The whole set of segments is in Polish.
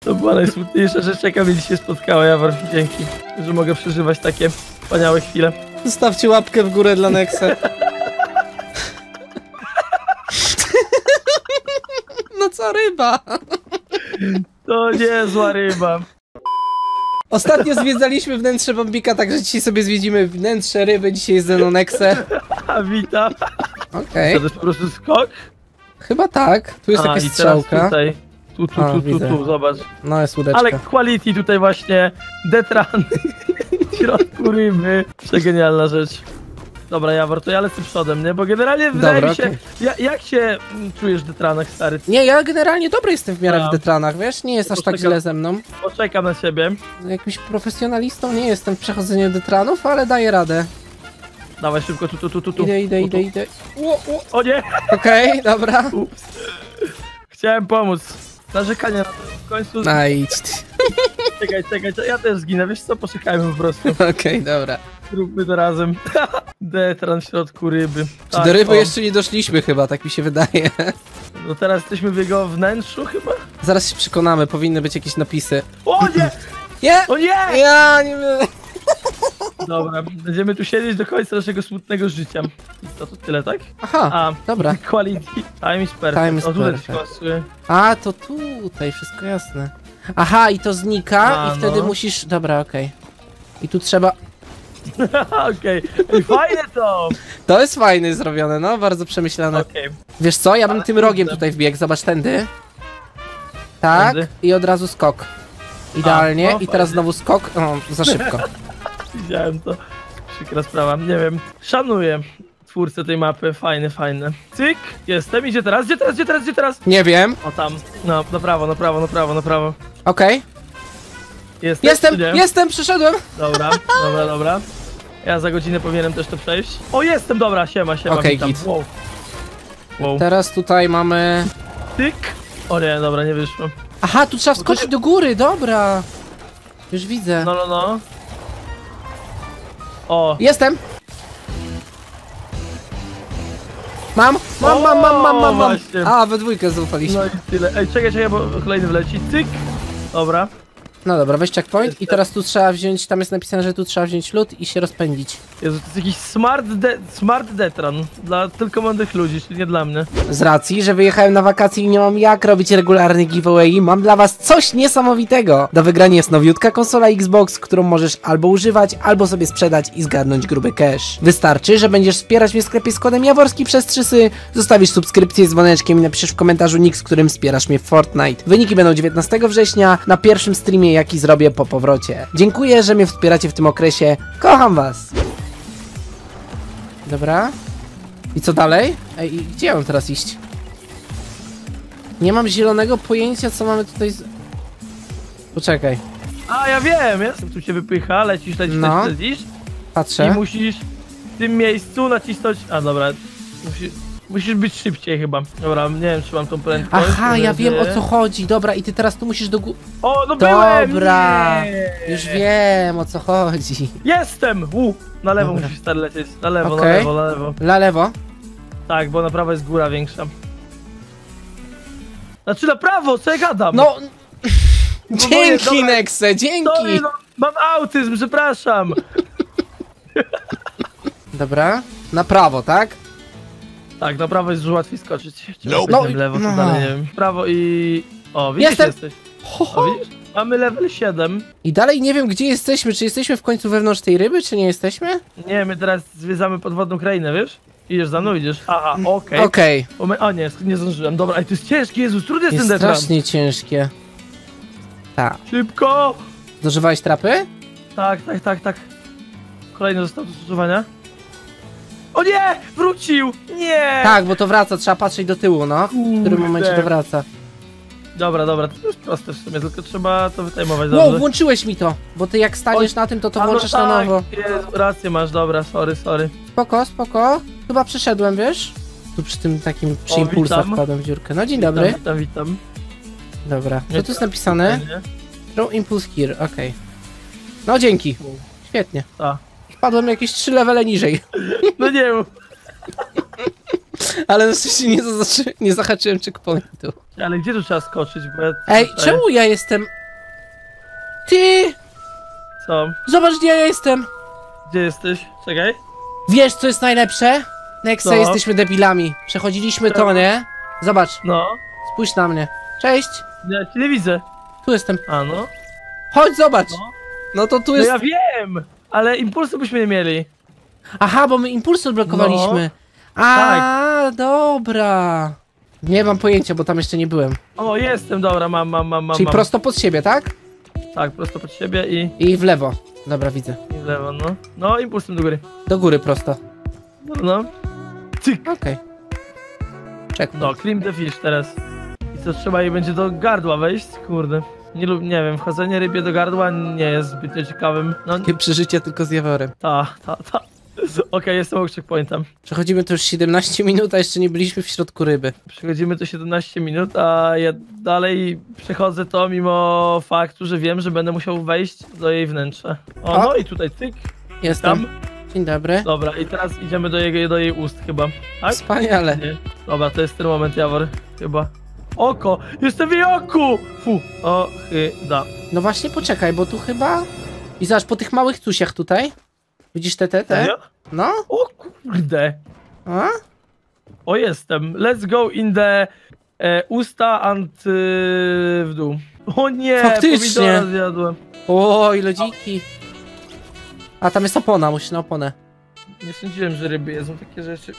To była najsmutniejsza rzecz, jaka mi dzisiaj spotkała, Jawor. Dzięki, że mogę przeżywać takie wspaniałe chwile. Zostawcie łapkę w górę dla Nexe. No co ryba? To niezła ryba. Ostatnio zwiedzaliśmy wnętrze Bambika, także dzisiaj sobie zwiedzimy wnętrze ryby, dzisiaj jest ze mną Nexe. A witam. Okej. To jest po prostu skok? Chyba tak. Tu jest jakaś i teraz strzałka. tutaj. Tu, zobacz. No jest łódeczka. Ale quality tutaj właśnie, detrany w środku ryby. Przegenialna rzecz. Dobra, Jawor, to ja lecę przodem, nie? Bo generalnie wydaje mi się... okej. Jak się czujesz w detranach, stary? Nie, ja generalnie dobry jestem w miarę No. w detranach, wiesz? Nie jest aż tak źle ze mną. Poczekam na ciebie. Jakimś profesjonalistą nie jestem w przechodzeniu detranów, ale daję radę. Dawaj szybko, tu. Idę. O nie! Okej, dobra. Ups. Chciałem pomóc. Narzekanie na to w końcu... No idź ty. Czekaj, ja też zginę, wiesz co? Poczekajmy po prostu. Okej, dobra. Zróbmy to razem. Detran w środku ryby. Czy do ryby jeszcze nie doszliśmy chyba, tak mi się wydaje. No teraz jesteśmy w jego wnętrzu chyba? Zaraz się przekonamy, powinny być jakieś napisy. O nie! Nie! O nie! Ja nie wiem. Dobra, będziemy tu siedzieć do końca naszego smutnego życia. I to tyle, tak? Aha, A, dobra. quality. Time is perfect. Time is O, tutaj perfect. skosy. A, to tutaj, wszystko jasne. Aha, i to znika A, i wtedy no. musisz... Dobra, okej. I tu trzeba... Okej. Ej, fajne to! To jest fajnie zrobione, no, bardzo przemyślane. Okej. Wiesz co, ja bym Ale tym rogiem kurde. tutaj wbiegł, zobacz, tędy. Tak, Tędy? i od razu skok. Idealnie, no, i teraz fajnie. znowu skok. O, za szybko. Widziałem to. Przykra sprawa, nie wiem. Szanuję twórcę tej mapy, fajne. Cyk, jestem, idzie teraz, gdzie teraz? Nie wiem. O tam, no, na prawo. Okej. Jestem, przyszedłem. Dobra. Ja za godzinę powinienem też to przejść. O, jestem, dobra, siema, Okej, witam. git. Wow. Teraz tutaj mamy... Tyk. O nie, dobra, nie wyszło. Aha, tu trzeba skoczyć do góry, dobra. Już widzę. No. O, Jestem. Mam. właśnie. A, we dwójkę zaufaliśmy. no i tyle. Ej, czekaj, bo kolejny wleci. Cyk. Dobra. No dobra, weź checkpoint i teraz tu trzeba wziąć, tam jest napisane, że tu trzeba wziąć lód i się rozpędzić. Jezu, to jest jakiś smart detran. Dla tylko mądrych ludzi, czyli nie dla mnie. Z racji, że wyjechałem na wakacje i nie mam jak robić regularny giveaway, mam dla was coś niesamowitego. Do wygrania jest nowiutka konsola Xbox, którą możesz albo używać, albo sobie sprzedać i zgarnąć gruby cash. Wystarczy, że będziesz wspierać mnie w sklepie z kodem Jaworski przez 3 sy, zostawisz subskrypcję z dzwoneczkiem i napiszesz w komentarzu nick, z którym wspierasz mnie w Fortnite. Wyniki będą 19 września na pierwszym streamie, jaki zrobię po powrocie. Dziękuję, że mnie wspieracie w tym okresie. Kocham was! Dobra. I co dalej? Ej, gdzie ja mam teraz iść? Nie mam zielonego pojęcia, co mamy tutaj z... Poczekaj. A, ja wiem, tu się wypycha, lecisz, No. i Patrzę. musisz w tym miejscu nacisnąć... A, dobra. Musisz być szybciej chyba. Dobra, nie wiem, czy mam tą prędkość. Aha, ja wiem, o co chodzi. Dobra, i ty teraz tu musisz do góry. O, no byłem! Dobra. Nie. Już wiem, o co chodzi. Jestem! Na lewo Dobra. musisz stary lecieć. Na lewo, Okej. na lewo. Na lewo. Tak, bo na prawo jest góra większa. Znaczy na prawo, co ja gadam? No... moje, Dzięki, dobra. Nexe, dzięki! Sorry, no, mam autyzm, przepraszam. Dobra, na prawo, tak? Tak, na prawo jest dużo łatwiej skoczyć. No, No, lewo, no. to dalej nie wiem. Prawo i... O, widzisz, Jestem. jesteś. O, widzisz? Mamy level 7. I dalej nie wiem, gdzie jesteśmy. Czy jesteśmy w końcu wewnątrz tej ryby, czy nie jesteśmy? Nie, my teraz zwiedzamy podwodną krainę, wiesz? Idziesz za mną, idziesz. Aha, okej. Okej. O nie, nie zdążyłem. Dobra, ale to jest ciężkie, Jezus, trudny jest Jest ten detran. strasznie ciężkie. Tak. Szybko! Zużywałeś trapy? Tak. Kolejny został do zużywania. O nie! Wrócił! Nie! Tak, bo to wraca, trzeba patrzeć do tyłu, no. W którym momencie to wraca. Dobra, to jest proste w sumie, tylko trzeba to wytajmować Wow, dobrze. włączyłeś mi to, bo ty jak staniesz Oj. na tym, to A, no włączasz tak, na nowo. Jezu, rację masz, dobra, sorry. Spoko. Chyba przeszedłem, wiesz? Tu przy tym takim, przy O, impulsach witam. wpadłem w dziurkę. No dzień dobry. Witam. Dobra, co tu jest napisane? Throw impulse here, okej. No dzięki. Świetnie. A. Wpadłem jakieś 3 levele niżej. No nie mów. Ale na szczęście nie zahaczyłem checkpointu. Ale gdzie tu trzeba skoczyć, bo ja... Ej, czemu ja jestem... Ty! Co? Zobacz, gdzie ja jestem! Gdzie jesteś? Czekaj. Wiesz, co jest najlepsze? Nexa, Co? jesteśmy debilami. Przechodziliśmy to, nie? Zobacz, No. spójrz na mnie. Cześć! Ja cię nie widzę. Tu jestem. A no. Chodź, zobacz! No. No to tu No jest... ja wiem! Ale impulsu byśmy nie mieli. Aha, bo my impulsy odblokowaliśmy. No. A, dobra. Nie mam pojęcia, bo tam jeszcze nie byłem. O, jestem, dobra, mam. Czyli prosto pod siebie, tak? Tak, prosto pod siebie I w lewo. Dobra, widzę. i w lewo, no. No, impulsem do góry. Do góry prosto. No. Cyk. Okej. Czek. No, clean the fish teraz. I co, trzeba jej będzie do gardła wejść? Kurde. Nie wiem, wchodzenie rybie do gardła nie jest zbytnio ciekawym. No, Takie przeżycie tylko z Jaworem. ta. Okej, jestem obok checkpointa. Przechodzimy tu już 17 minut, a jeszcze nie byliśmy w środku ryby. Przechodzimy to 17 minut, a ja dalej przechodzę to mimo faktu, że wiem, że będę musiał wejść do jej wnętrza. O, no i tutaj cyk, Jestem. tam. Dzień dobry. Dobra, i teraz idziemy do jej ust chyba, tak? Wspaniale. Nie. Dobra, to jest ten moment, Jawor, chyba. Oko! Jestem w jej oku! Fu, da. No właśnie, poczekaj, bo tu chyba... I zobacz, po tych małych cusiach tutaj. Widzisz te? Serio? No? O kurde! A? O, jestem. Let's go in the usta and w dół. O nie, Faktycznie. pomidora zjadłem. O, i lodziki. A tam jest opona, musisz na oponę. Nie sądziłem, że ryby jedzą takie rzeczy.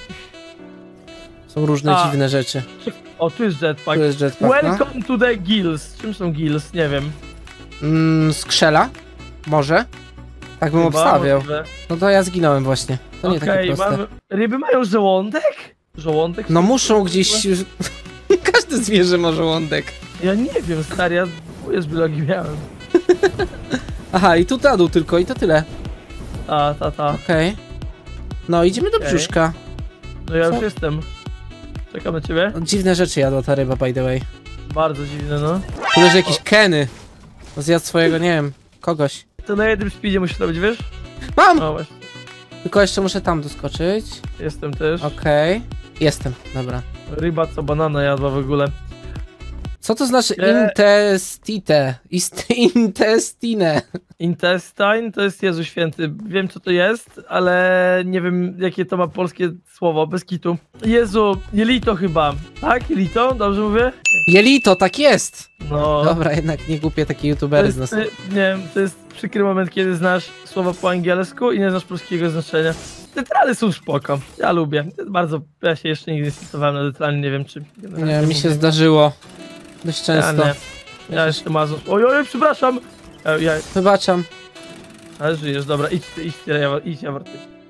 Są różne A. dziwne rzeczy. O, tu jest jetpack. Tu jest jetpack, no. Welcome to the gills. Czym są gills? Nie wiem. Skrzela? Może? Tak bym Chyba, obstawiał. możliwe. No to ja zginąłem właśnie. To nie takie Okej, proste. ryby mają żołądek? Żołądek? No muszą gdzieś... Każde zwierzę ma żołądek. Ja nie wiem, stary, ja z biologii miałem. Aha, i tu na dół tylko, i to tyle. Ta. Okej. No, idziemy do Okej. brzuszka. No ja Co? już jestem. Czekam na ciebie. No, dziwne rzeczy jadła ta ryba, by the way. Bardzo dziwne, no. Tu leży jakieś Keny. Zjadł swojego, nie wiem, kogoś. To na jednym speedzie musisz robić, wiesz? Mam! No właśnie. Tylko jeszcze muszę tam doskoczyć. Jestem też. Okej. Jestem, dobra. Ryba co banana jadła w ogóle. Co to znaczy Nie. intestite? Intestine. Intestine to jest Jezu Święty. Wiem co to jest, ale nie wiem jakie to ma polskie słowo, bez kitu. Jezu, jelito chyba. Tak? Jelito? Dobrze mówię? Jelito, tak jest! No. Dobra, jednak nie głupie takie To youtubery z jest, nas. nie wiem, to jest przykry moment, kiedy znasz słowo po angielsku i nie znasz polskiego znaczenia. Detrany są spoko. Ja lubię. Bardzo, ja się jeszcze nigdy nie stosowałem na detrany, nie wiem czy... Nie, mi się zdarzyło. Dość Ja często. nie. Ja jeszcze mazur. Oj, przepraszam! Ja, Wybaczam. ale żyjesz, dobra, idź, Jawor, ty.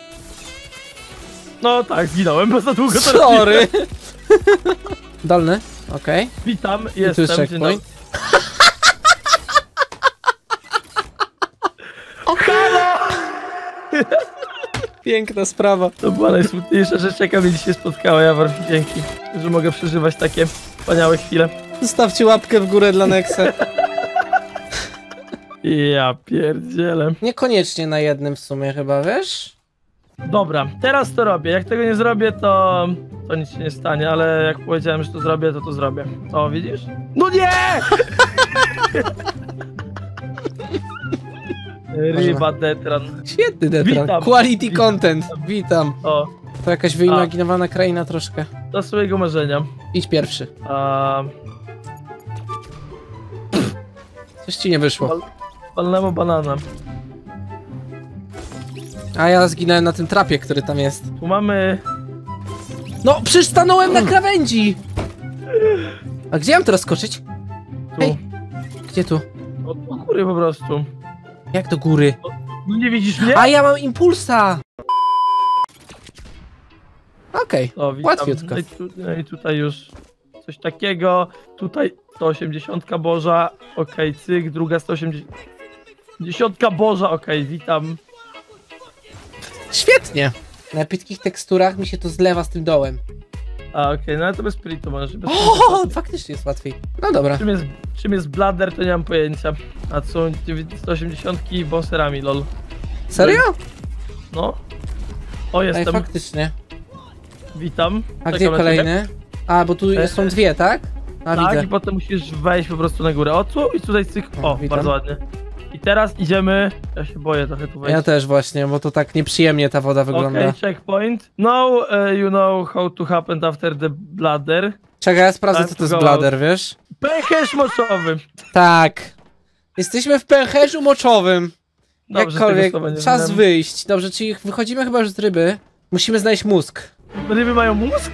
No tak, zginąłem, bo za długo to Sorry! Dolny, okej. Witam, I tu jest jestem. Dzień checkpoint. dobry. Halo! Piękna sprawa. To była najsmutniejsza rzecz, jaka mnie dzisiaj spotkała, Jawor. Dzięki, że mogę przeżywać takie wspaniałe chwile. Zostawcie łapkę w górę dla Nexa. Ja pierdzielę. Niekoniecznie na jednym w sumie chyba, wiesz? Dobra, teraz to robię. Jak tego nie zrobię, to nic się nie stanie, ale jak powiedziałem, że to zrobię, to zrobię. O, widzisz? No nie! Ryba Detran. Świetny Detran. Witam. Quality Witam. content. Witam. O, To jakaś wyimaginowana kraina troszkę. do swojego marzenia. Idź pierwszy. A, Coś ci nie wyszło. walnęło banana. A ja zginąłem na tym trapie, który tam jest. Tu mamy... No, przecież stanąłem na krawędzi! A gdzie mam teraz skoczyć? Tu. Ej. Gdzie tu? Od góry po prostu. Jak do góry? No nie widzisz mnie? A ja mam impulsa! Okej, O, witam. łatwiutko. No i tutaj już coś takiego. Tutaj 180 Boża. Okej, cyk, druga 180. 10 Boża, okej, witam. Świetnie! Na płytkich teksturach mi się to zlewa z tym dołem. A, okej, no ale to bez spiritu możesz. Bez O, faktycznie jest łatwiej. No dobra. czym jest bladder, to nie mam pojęcia. A to są 180 bonserami, lol. Serio? No. O, Ej, jestem. faktycznie. Witam. A Czekam gdzie na kolejny? A, bo tu są dwie, tak? A, tak, widzę. i potem musisz wejść po prostu na górę. O, tu i tutaj cyk. O, witam. bardzo ładnie. I teraz idziemy. Ja się boję trochę tu wejść. Ja też właśnie, bo to tak nieprzyjemnie ta woda wygląda. Okay, checkpoint. Now you know how to happen after the bladder. Czekaj, ja sprawdzę, Time co to to jest go bladder, wiesz? Pęcherz moczowy. Tak. Jesteśmy w pęcherzu moczowym. Dobrze, Jakkolwiek, tego słowa nie czas znam. wyjść. Dobrze, czyli wychodzimy chyba już z ryby. Musimy znaleźć mózg. Ryby mają mózg?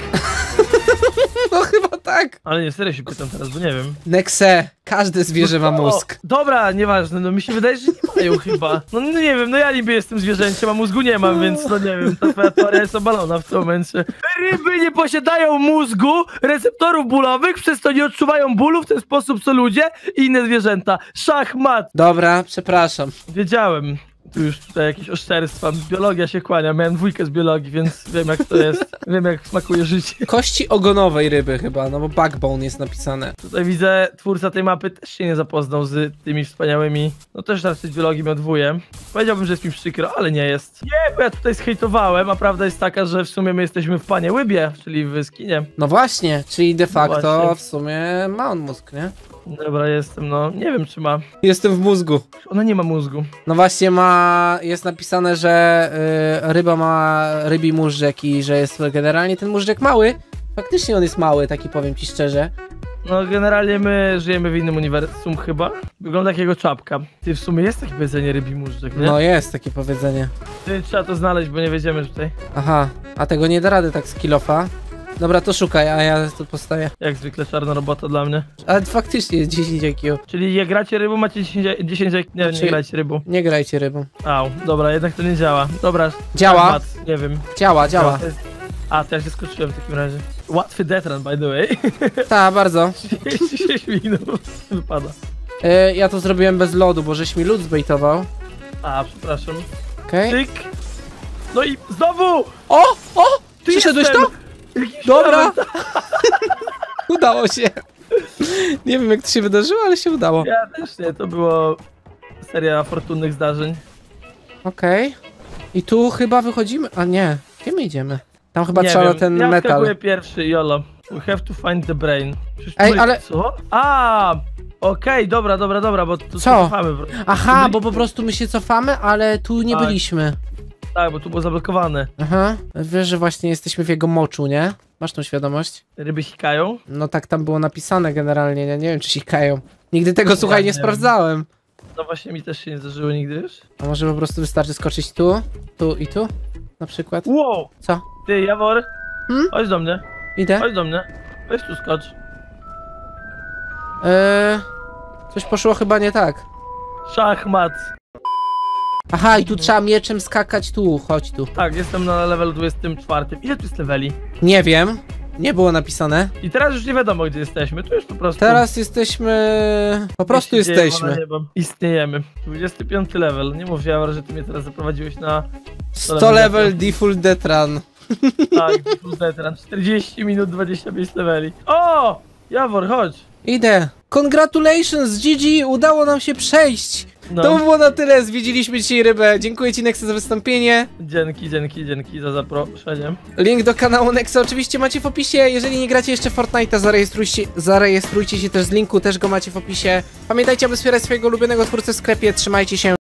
No chyba tak. Ale nie, serio się pytam teraz, bo nie wiem. Nexe, każde zwierzę ma mózg. Dobra, nieważne, no mi się wydaje, że nie mają chyba. No nie wiem, no ja niby jestem zwierzęciem, a mózgu nie mam, więc no nie wiem, ta twoja teoria jest obalona w tym momencie. Ryby nie posiadają mózgu, receptorów bólowych, przez to nie odczuwają bólu w ten sposób co ludzie i inne zwierzęta. Szachmat! Dobra, przepraszam. Wiedziałem. Tu już tutaj jakieś oszczerstwa. Biologia się kłania, miałem 2 z biologii, więc wiem jak to jest. Wiem jak smakuje życie. Kości ogonowej ryby chyba, no bo backbone jest napisane. Tutaj widzę, twórca tej mapy też się nie zapoznał z tymi wspaniałymi. No też teraz z biologii miał 2. Powiedziałbym, że jest mi przykro, ale nie jest. Nie, bo ja tutaj zhejtowałem, a prawda jest taka, że w sumie my jesteśmy w Panie Łybie, czyli w skinie. No właśnie, czyli de facto właśnie. w sumie ma on mózg, nie? Dobra, jestem, no nie wiem czy ma. Jestem w mózgu. Ona nie ma mózgu. No właśnie jest napisane, że ryba ma rybi móżdżek i że jest generalnie ten móżdżek mały. Faktycznie on jest mały, taki powiem ci szczerze. No generalnie my żyjemy w innym uniwersum chyba. Wygląda jak jego czapka. Ty, w sumie jest takie powiedzenie rybi móżdżek, nie? No jest takie powiedzenie. Ty, trzeba to znaleźć, bo nie wiedziemy tutaj. Aha, a tego nie da rady tak z kilofa. Dobra, to szukaj, a ja tu postawię. Jak zwykle czarna robota dla mnie. Ale faktycznie jest 10 IQ. Czyli jak gracie rybą, macie 10 IQ. Nie, Znaczy- nie grajcie rybą. Nie grajcie rybą. Au, dobra, jednak to nie działa. Dobra. Działa? Szachmat, nie wiem. Działa. To jest... A, to ja się skoczyłem w takim razie. Łatwy death by the way. Tak, bardzo. 36 minut. Wypada. Ja to zrobiłem bez lodu, bo żeś mi lód zbejtował. A, przepraszam. Okej. Tyk. No i znowu! O! Tu Przeszedłeś jestem! to? Jakiś Dobra! diament. Udało się. Nie wiem jak to się wydarzyło, ale się udało. Ja też nie, to było seria fortunnych zdarzeń. Okej. I tu chyba wychodzimy. A nie, gdzie my idziemy? Tam chyba Nie trzeba wiem, ten ja metal. wskakuję pierwszy, YOLO. We have to find the brain. Przecież Ej, tu- ale- Co? A, okej, dobra, bo tu Co? cofamy. Aha, Tu bo po prostu my się cofamy, ale tu nie Tak. byliśmy. Tak, bo tu było zablokowane. Aha. Wiesz, że właśnie jesteśmy w jego moczu, nie? Masz tą świadomość? Ryby sikają. No tak tam było napisane generalnie, nie wiem czy sikają. Nigdy tego, słuchaj, nie nie wiem. sprawdzałem. No właśnie mi też się nie zdarzyło nigdy już. A może po prostu wystarczy skoczyć tu, tu i tu? Na przykład? Wow! Co? Ty, Jawor, Hmm? chodź do mnie, Idę? chodź do mnie. Weź tu skocz. Coś poszło chyba nie tak. Szachmat. Aha, i tu trzeba mieczem skakać tu, chodź tu. Tak, jestem na levelu 24. Ile tu jest leveli? Nie wiem, nie było napisane. I teraz już nie wiadomo gdzie jesteśmy, tu już po prostu... Teraz jesteśmy... Po prostu się dzieje wola jesteśmy. nieba. Istniejemy. 25 level. Nie mów, Jawor, że ty mnie teraz zaprowadziłeś na... 100 level default detran. Tak, full veteran. 40 minut, 25 leveli. O! Jawor, chodź. Idę. Congratulations, GG, udało nam się przejść. No. To było na tyle, zwiedziliśmy dzisiaj rybę. Dziękuję ci Nexe za wystąpienie. Dzięki za zaproszenie. Link do kanału Nexe oczywiście macie w opisie. Jeżeli nie gracie jeszcze Fortnite'a, zarejestrujcie się też z linku, też go macie w opisie. Pamiętajcie, aby wspierać swojego ulubionego twórcę w sklepie. Trzymajcie się.